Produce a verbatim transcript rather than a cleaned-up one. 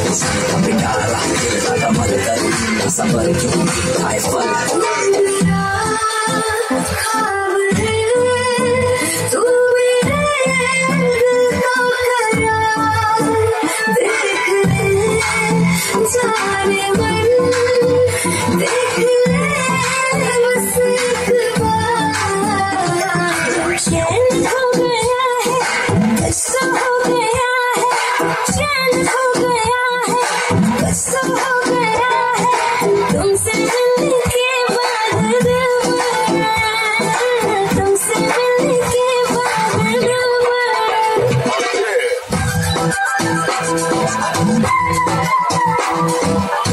पिटारा कमर कर सबर क्यों हाय फल जाने मन देख ले बस एक बार चैन हो गया है गुस्सा हो गया है चैन हो गया है गुस्सा हो गया है तुमसे मिलने के बाद दिल भरा तुमसे मिलने के बाद दिल भरा